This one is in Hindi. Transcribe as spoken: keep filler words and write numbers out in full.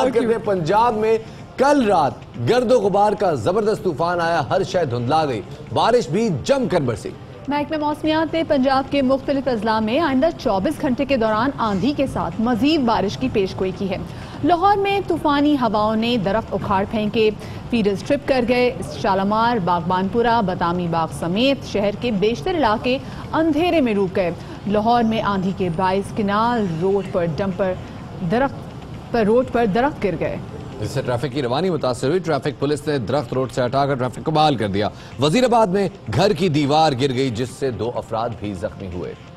बात करते हैं पंजाब में कल रात गर्दो गुबार का जबरदस्त तूफान आया, हर शय धुंधला गई, बारिश भी जमकर बरसी। महकमे मौसमियात ने पंजाब के मुख्तलिफ अजला में आइंदा चौबीस घंटे के दौरान आंधी के साथ मजीद बारिश की पेशगोई की है। लाहौर में तूफानी हवाओं ने दरख्त उखाड़ फेंके, फीडर्स ट्रिप कर गए। शालामार, बागबानपुरा, बदामी बाग समेत शहर के बेशतर इलाके अंधेरे में डूब गए। लाहौर में आंधी के बाइस किनाल रोड पर डंपर दरख्त पर रोड पर दरख्त गिर गए, इससे ट्रैफिक की रवानी मुतासर हुई। ट्रैफिक पुलिस ने दरख्त रोड से हटाकर ट्रैफिक को बहाल कर दिया। वजीराबाद में घर की दीवार गिर गई जिससे दो अफराद भी जख्मी हुए।